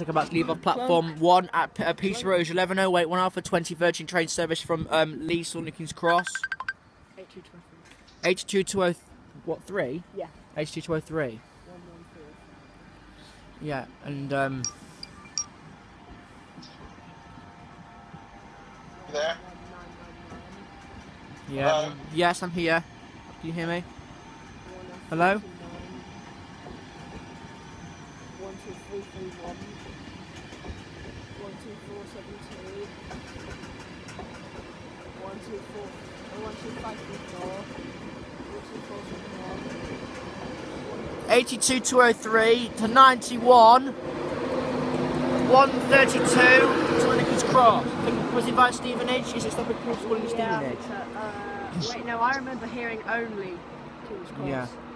about to leave off platform 1 at Peterborough. 11:08, 1 hour for 20 Virgin train service from Leigh, Saunders King's Cross. 82203. What, 3? Yeah. 82203. 114. Yeah, and You there? yeah. Hello? Yes, I'm here. Can you hear me? Hello? 12331. 12472. 12534. 12471. 82203 to 91. 132 to King's Cross. Was it by Stevenage? Is it stopping calling Stevenage? Wait, no, I remember hearing only King's Cross. Yeah.